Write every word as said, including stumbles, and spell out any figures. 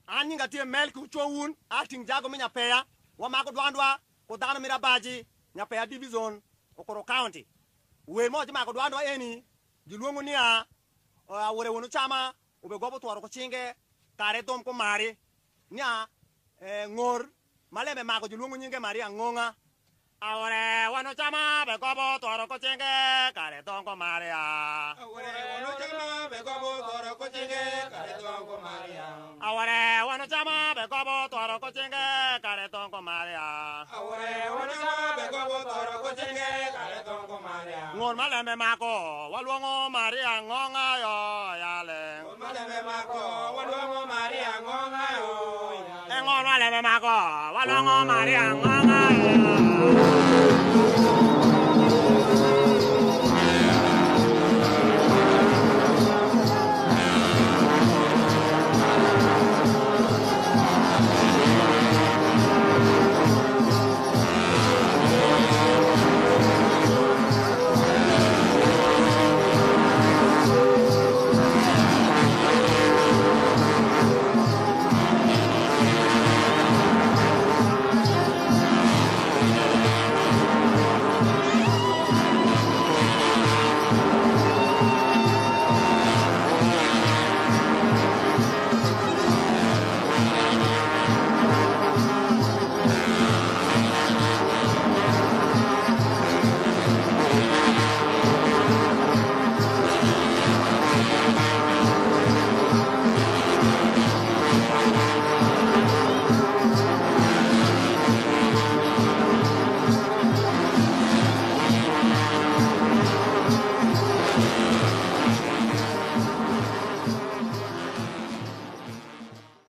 Ani ngati mel ku chowun acting jago mi nyapea wa mako dwandwa ko dano mirabaji nyapea division okoro county we mo ti mako dwandwa eni jiluongo ni a wore wono chama ube gobo twaro ko chinge kare dom ko mari nya ngor maleme mako jiluongo nyinge mari angonga awore wono chama be gobo twaro ko chinge kare dom ko mari a awore wono chama be gobo twaro ko chinge kare dom ko mari a awore wono chama be gobo twaro ko chinge kare dom ko mari a awore wono chama be gobo twaro ko chinge kare dom ko mari a ngor maleme mako waluongo mari angonga yo yale ngor maleme mako waluongo mari angonga yo ngor maleme mako waluongo mari angonga yo